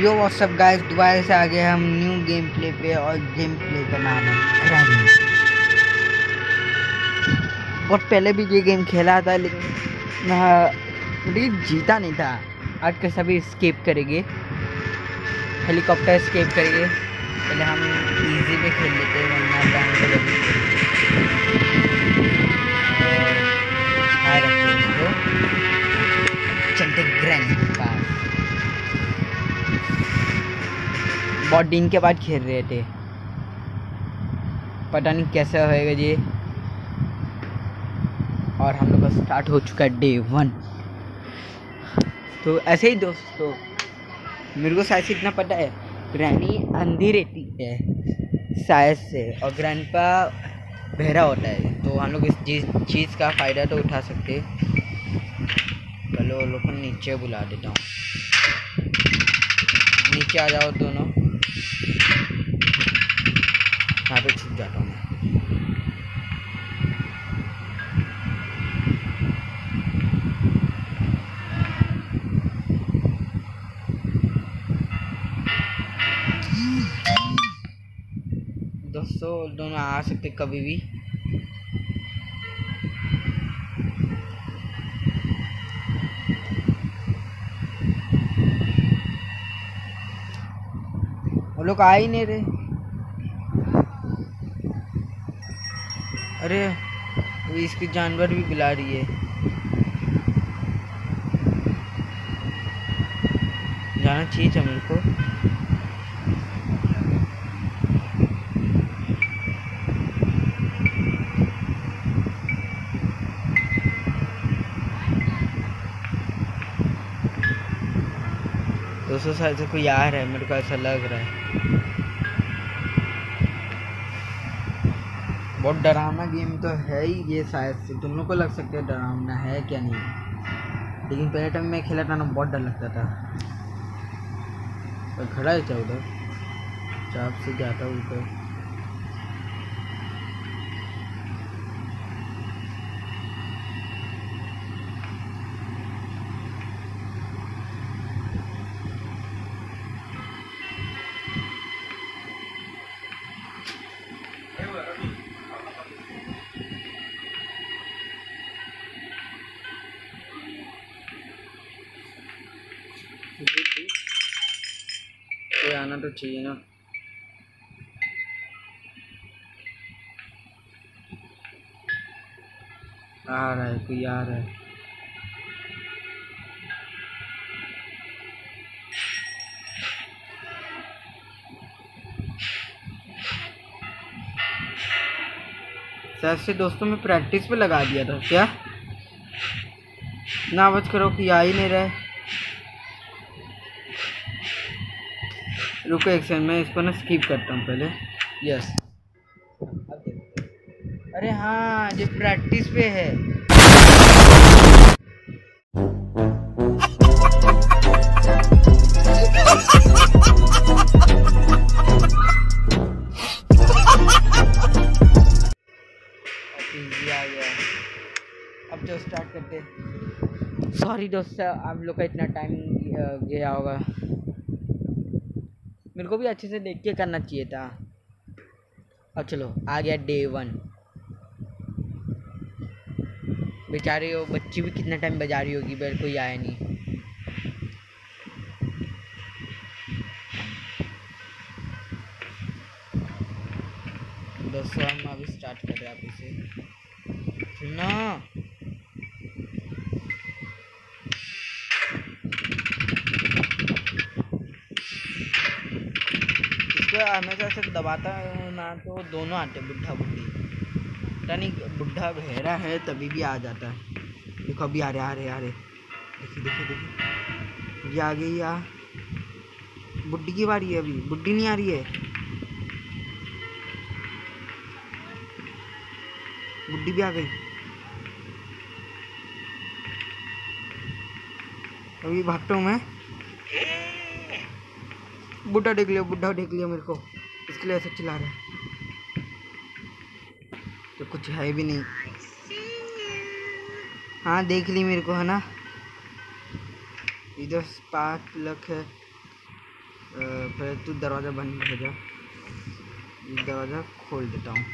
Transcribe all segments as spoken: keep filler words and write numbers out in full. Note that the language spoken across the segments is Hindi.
यो व्हाट्सअप गाइस, दोबारा से आ गए हम न्यू गेम प्ले पे और गेम प्ले का नाम है ग्रैनी। बहुत पहले भी ये गेम खेला था लेकिन मैं जीता नहीं था। आज के सभी स्केप करेंगे, हेलीकॉप्टर स्केप करेंगे। पहले हम इजी पे खेल लेते हैं वरना बैंक को लगी चलते ग्रैनी के पास। बहुत दिन के बाद खेल रहे थे, पता नहीं कैसा होएगा ये। और हम लोग का स्टार्ट हो चुका है डे वन। तो ऐसे ही दोस्तों, मेरे को शायद से इतना पता है, ग्रैनी अंधी रहती है शायद से, और ग्रैंडपा बहरा होता है। तो हम लोग इस चीज़ चीज़ का फ़ायदा तो उठा सकते। चलो लोग को नीचे बुला देता हूँ, नीचे आ जाओ दोनों। यहाँ पे छुप जाता हूँ मैं। दोस्तों दोनों आ सकते कभी भी। वो लोग आ ही नहीं रहे। अरे वो इसकी जानवर भी बुला रही है। जाना चाहिए था मेरे को। दोस्तों शायद से कोई आ रहा है, मेरे को ऐसा लग रहा है। बहुत डरावना गेम तो है ही ये, शायद से तुम लोग को लग सकता है डरावना है क्या नहीं, लेकिन पहले टाइम मैं खेला था ना, बहुत डर लगता था। तो खड़ा है क्या उधर? चाप से जाता हूँ उधर। कोई आना तो चाहिए ना। आ रहा है, कोई आ रहा है। शायद से दोस्तों मैं प्रैक्टिस पे लगा दिया था क्या? ना बच करो कि आ ही नहीं रहा है। रुको एक सेकंड, मैं इसको ना स्किप करता हूँ पहले। यस, अरे हाँ ये प्रैक्टिस पे है। आ गया, अब जो स्टार्ट करते। सॉरी दोस्तों, आप लोग का इतना टाइम गया होगा। मेरे को भी अच्छे से देख के करना चाहिए था। अब चलो आ गया डे वन। बेचारे हो बच्ची भी कितना टाइम बजा रही होगी, पर कोई आया नहीं। दोस्तों हम अभी स्टार्ट कर रहे हैं, आप इसे सुनना। इसको हमेशा से दबाता ना तो दोनों आते, बुढ़ा बुढ़ी। पता नहीं बुढ़ा बहरा है तभी भी आ जाता है। देखो अभी आ रहे आ रहे आ रहे देखिए देखिए देखिए, ये आ गई। या बुढ़ी की बारी है, अभी बुढ़ी नहीं आ रही है। बुढ़ी भी आ गई। अभी भागता हूँ मैं। बुढ़ा देख लिया, बुढ़ा देख लिया मेरे को, इसके लिए ऐसे चिल्ला रहा है। तो कुछ है भी नहीं। हाँ देख ली मेरे को, है ना। इधर पाँच लख है। पहले तू दरवाज़ा बंद हो जा, दरवाज़ा खोल देता हूँ।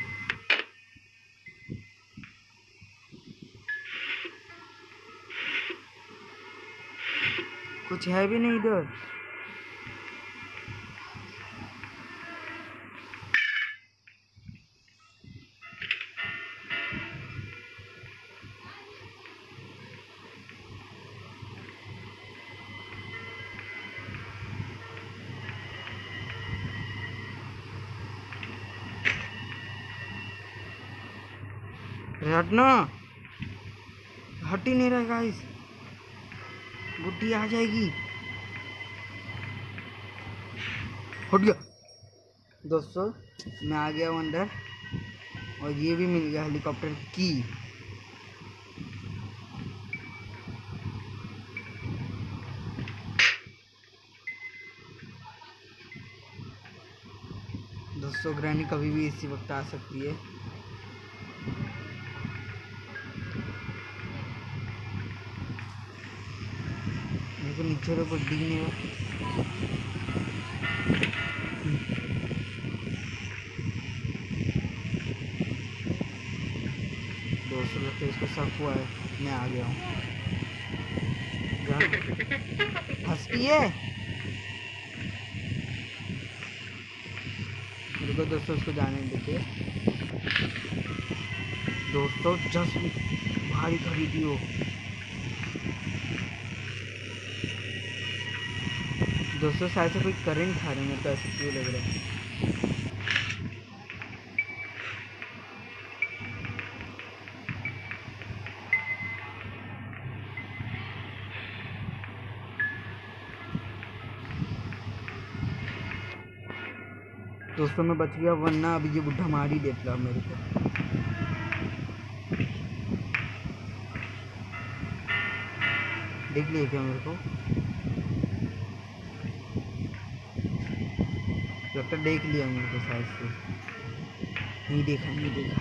कुछ है भी नहीं इधर। हटना, हट ही नहीं रहा गाइस, बुड्ढी आ जाएगी। हट गया दोस्तों, मैं आ गया हूँ अंदर और ये भी मिल गया हेलीकॉप्टर की। दोस्तों ग्रैनी कभी भी इसी वक्त आ सकती है। मेरे को नीचे तो कुछ दिख नहीं रहा। दोस्तों लगता है इसको शक हुआ है, मैं आ गया हूँ। हंसती है मेरे को। दोस्तों उसको जाने देते। दोस्तों जस्ट भारी खरीदी हो। दोस्तों शायद से कोई करंट खा रहे हैं, मेरे को ऐसे क्यों लग रहा है। दोस्तों मैं बच गया, वरना अभी ये बुढ़ा मार ही देता मेरे को। देख लिया क्या मेरे को? लगता देख लिया मेरे को शायद से। नहीं देखा, नहीं देखा।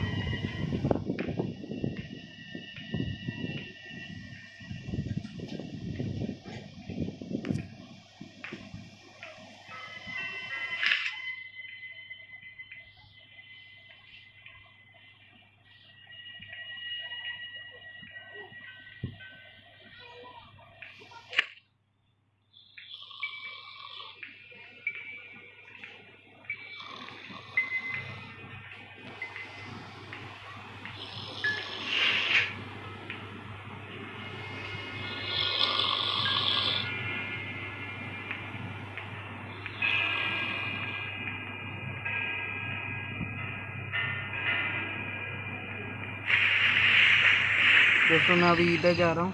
दोस्तों मैं अभी इधर जा रहा हूँ।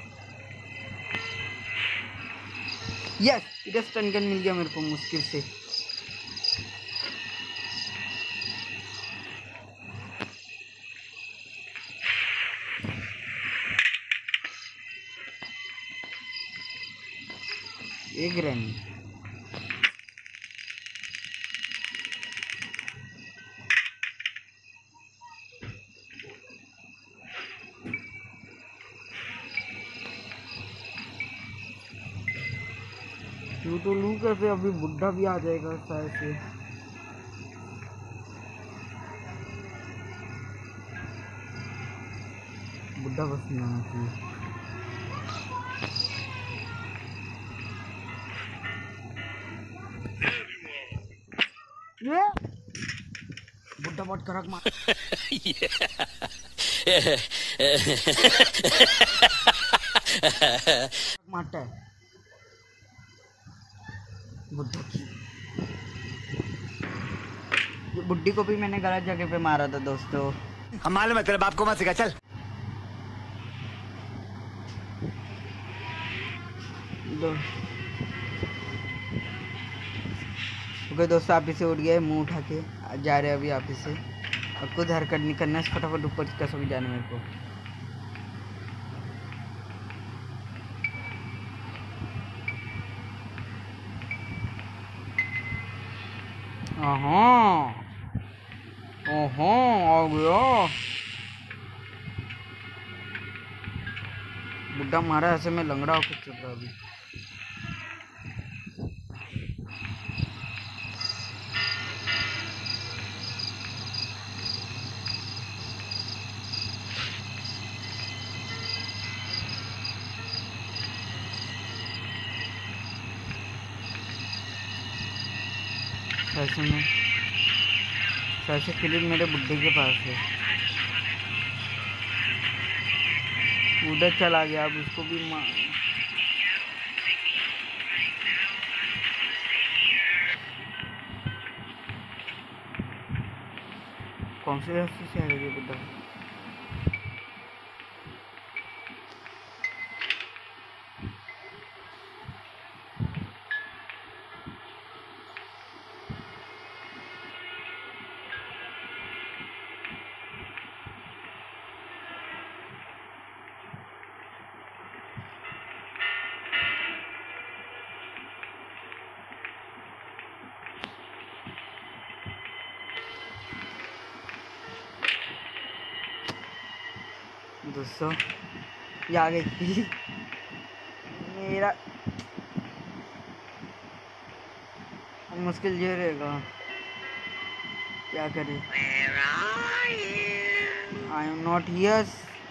यस, इधर स्टन गन मिल गया मेरे को मुश्किल से। एक ग्रैनी तू तो लू कैसे? अभी बुढ़ा भी आ जाएगा शायद से। बुढ़ा बस नहीं आना चाहिए। ये बुढ़ा बहुत कड़क मार मारता है बुढ़ा की। ये बुड्ढी को भी मैंने गलत जगह पे मारा था दोस्तों। हम मालूम है, तेरे बाप को मत सिखा। चल दो ओके दोस्तों, आप इसे उठ गए, मुंह उठा के जा रहे अभी आप इसे। और कुछ हरकत नहीं करना है, फटाफट ऊपर कैसे भी जाना मेरे को। हाँ ओहो आ गया बुढ़ा मारा। ऐसे में लंगड़ा होकर चल रहा अभी। ऐसे में ऐसे क्लिप मेरे बुड्ढे के पास है, उधर चला गया, अब उसको भी मार। कौन से रास्ते से आएगा ये बुड्ढा? दोस्तों ये आ गई मेरा मुश्किल ये रहेगा, क्या करे। I am not here.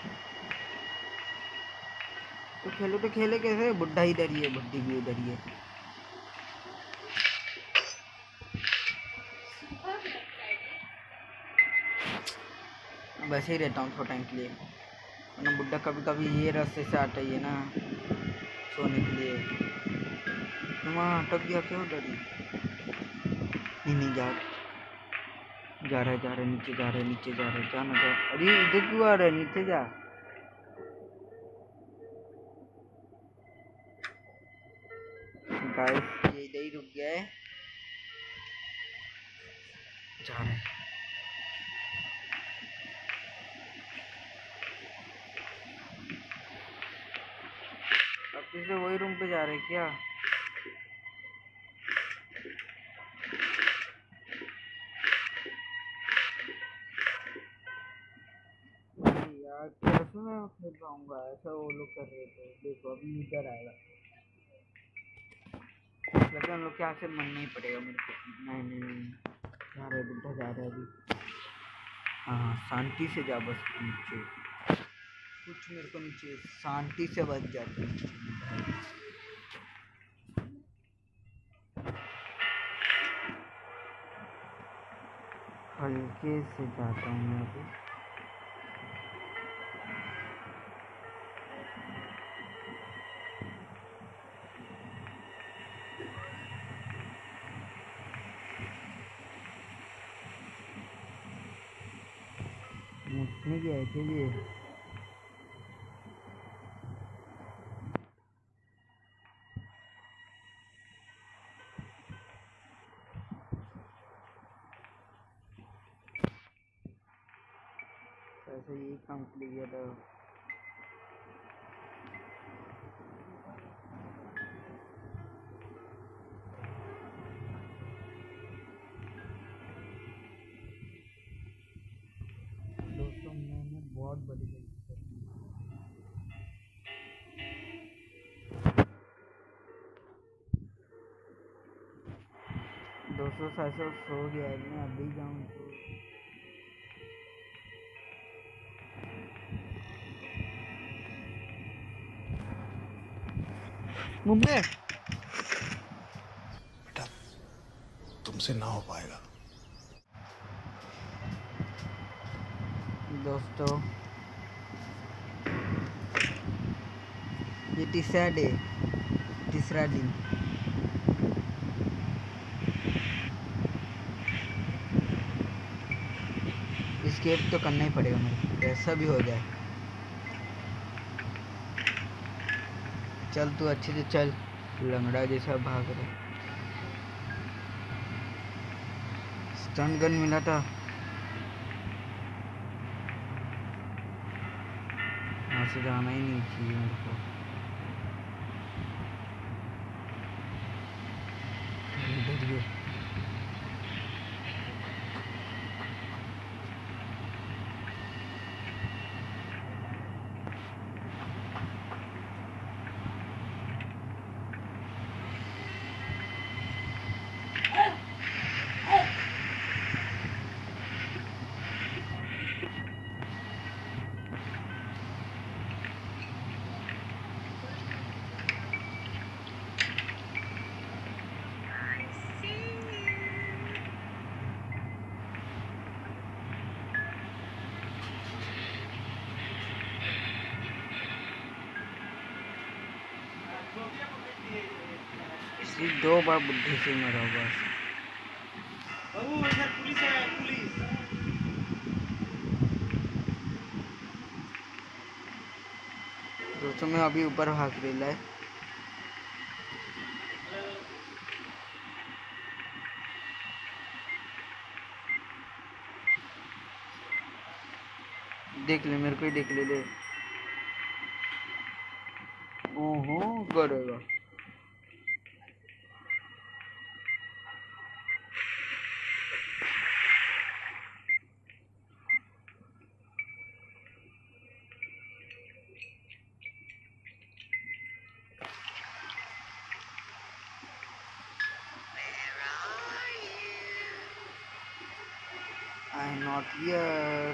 तो खेलो तो खेले कैसे? बुड्ढा ही डरी है, बुड्ढी भी उधर ही है। वैसे ही रहता हूँ थोड़ा टाइम के लिए, वरना बुड्ढा कभी कभी ये रास्ते से आता ही है ना सोने के लिए। तुम वहाँ अटक गया क्यों डरी? नहीं नहीं जा जा रहा है, जा रहा है, नीचे जा रहा है, नीचे जा रहा है, जा ना जा। अरे इधर क्यों आ रहा है? नीचे जा। गाइस ये इधर ही रुक गया है, जा रहा है। अब फिर से वही रूम पे जा रहे क्या? यार कैसे मैं खेल पाऊंगा? ऐसा वो लोग कर रहे थे, देखो अभी इधर आएगा, लगता है हम लोग के यहाँ से मन नहीं पड़ेगा मेरे को। नहीं नहीं नहीं, जा रहे बुड्ढा, जा रहा है अभी। हाँ शांति से जा, बस नीचे कुछ मेरे को नीचे शांति से बच जाते हैं। हल्के से जाता हूँ मैं अभी। मुझने क्या है कि ये ऐसे ही काम किया था। दोस्तों मैंने बहुत बड़ी गलती कर दी। दोस्तों ऐसा सो गया है, मैं अभी जाऊँ तो मुंबई बेटा तुमसे ना हो पाएगा। दोस्तों ये तीसरा डे तीसरा दिन स्केप तो करना ही पड़ेगा मुझे, कैसा भी हो जाए। चल तू अच्छे से चल, लंगड़ा जैसा भाग रहा। स्टन गन मिला था, यहाँ से जाना ही नहीं चाहिए मेरे को। इधर ये सिर्फ दो बार बुढ़े से मरा बस। बाबू इधर पुलिस है, पुलिस। दोस्तों मैं अभी ऊपर भाग रहा है। देख ले मेरे को ही देख ले ले। ओहो करेगा। I am not here.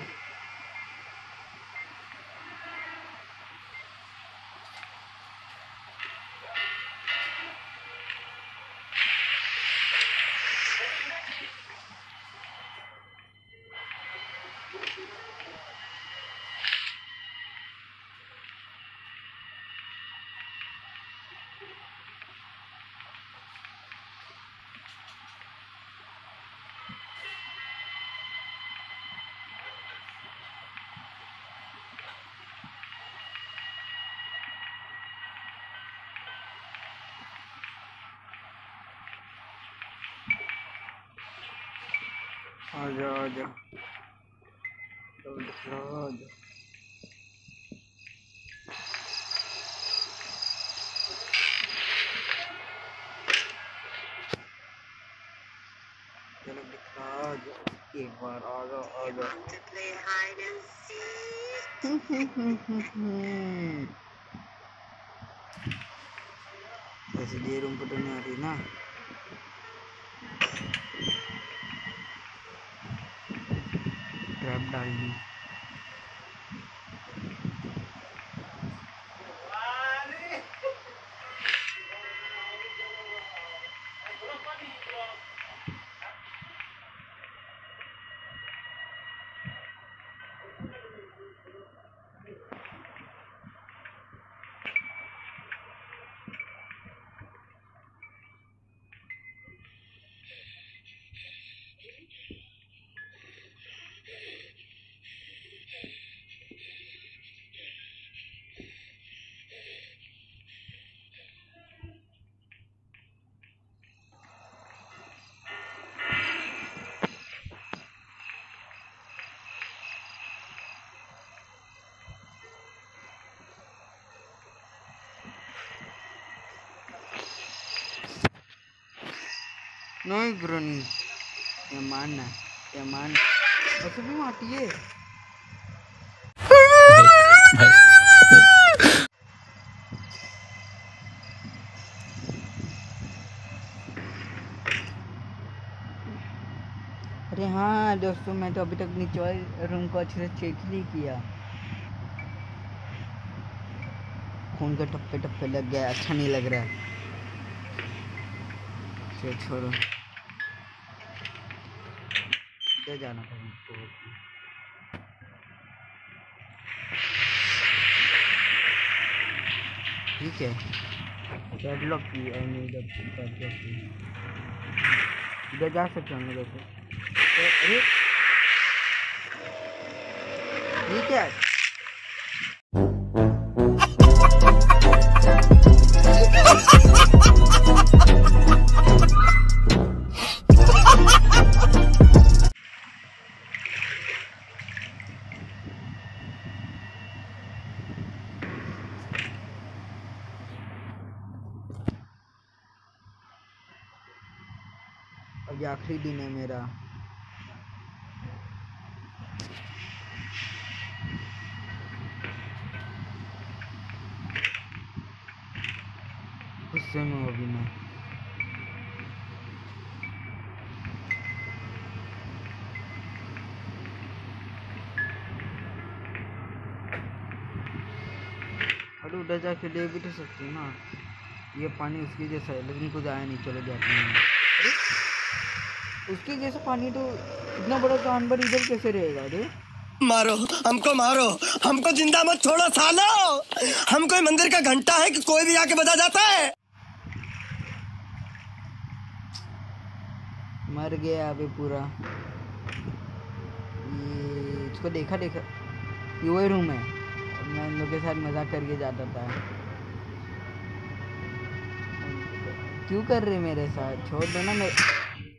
आजा आजा आजा। चलो दिखा आजा एक बार आजा आजा। वैसे ये रूम पर तो नहीं आ रही ना। ट्रैप डाल दी। नहीं ग्रोनी ये मानना ये मान ऐसे भी मारती है। अरे हाँ दोस्तों मैं तो अभी तक नीचे वाले रूम को अच्छे से चेक नहीं किया। खून के टप्पे टप्पे लग गया, अच्छा नहीं लग रहा है। चलो छोड़ो इधर जाना था मुझको। ठीक है पैडलॉक की और नहीं इधर पैडलॉक की इधर जा सकते हैं हम लोग ऐसे। अरे ठीक है अब ये आखिरी दिन है मेरा। गुस्से में अभी मैं अरे उधर जाके ले भी तो सकती हूँ ना। ये पानी उसके जैसा है लेकिन कुछ आया नहीं। चलो जाते हैं। अरे उसके जैसा पानी तो इतना बड़ा जानवर इधर कैसे रहेगा? अरे मारो हमको, मारो हमको, जिंदा मत छोड़ो सालो। हम कोई मंदिर का घंटा है कि कोई भी आके बजा जाता है। मर गया अभी पूरा। ये इसको देखा देखा, ये वही रूम है। मैं इन लोग के साथ मजाक करके जाता था। क्यों कर रहे मेरे साथ? छोड़ दो ना मेरे।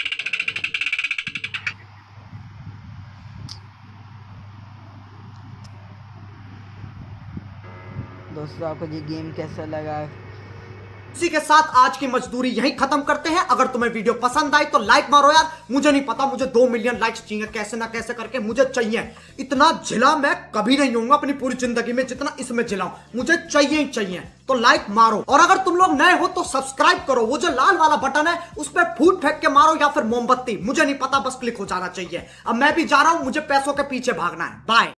दोस्तों आपको ये गेम कैसा लगा? इसी के साथ आज की मजदूरी यहीं खत्म करते हैं। अगर तुम्हें वीडियो पसंद आई तो लाइक मारो यार। मुझे नहीं पता, मुझे दो मिलियन लाइक्स चाहिए, कैसे ना कैसे करके मुझे चाहिए। इतना जिला मैं कभी नहीं होऊंगा अपनी पूरी जिंदगी में जितना इसमें जिलाऊं। मुझे चाहिए ही चाहिए, तो लाइक मारो। और अगर तुम लोग नए हो तो सब्सक्राइब करो। वो जो लाल वाला बटन है उस पर फूट फेंक के मारो या फिर मोमबत्ती, मुझे नहीं पता, बस क्लिक हो जाना चाहिए। अब मैं भी जा रहा हूं, मुझे पैसों के पीछे भागना है। बाय।